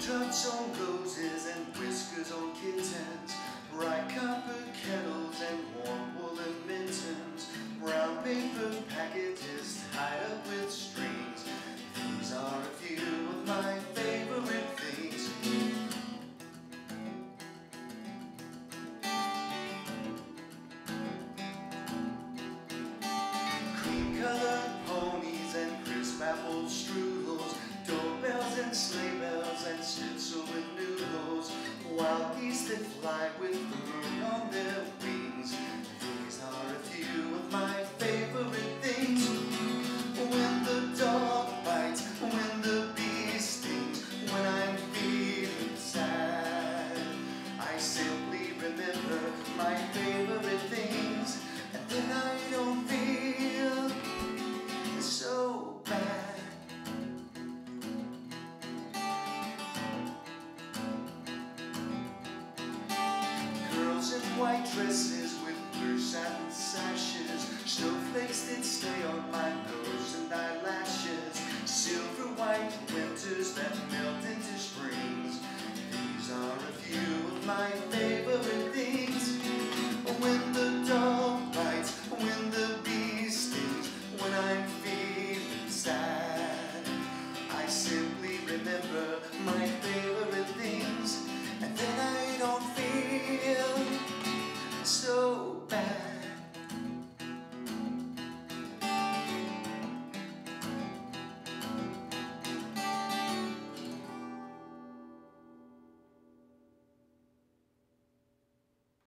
Raindrops on roses and whiskers on kittens, bright copper kettles and warm woolen mittens, brown paper packages tied up with strings. These are a few of my favorite things. Cream-colored ponies and crisp apple strudels, doorbells and sleigh bells and schnitzel and noodles, wild geese that fly with the moon on their wings. These are a few of my favorite things. When the dog bites, when the bee stings, when I'm feeling sad, I simply remember my favorite things, and then I don't feel so bad. Girls in white dresses with blue satin sashes, snowflakes that stay on my nose and eyelashes, silver white winters that melt into springs. These are a few of my favorite things.